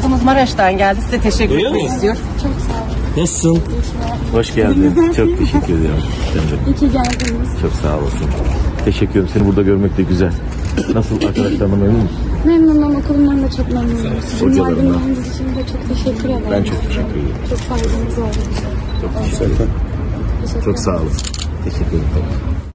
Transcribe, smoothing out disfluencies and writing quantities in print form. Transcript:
arkadaşımız Maraş'tan geldi. Size teşekkür Öyle etmek mi? istiyorum. Çok sağ olun. Nasılsın? Hoş geldin. Çok teşekkür ediyorum. İyi ki geldiniz. Çok sağ olasın. Teşekkür ederim. Seni burada görmek de güzel. Nasıl, arkadaşlarına memnun musun? Memnunum, okulumdan da çok memnunum. Sizin Hocalarından. yardımlarınız için de çok teşekkür ederim. Ben çok teşekkür ederim. Çok faydamız oldu. Çok teşekkür ederim. Teşekkür Çok sağ olun. Teşekkür ederim.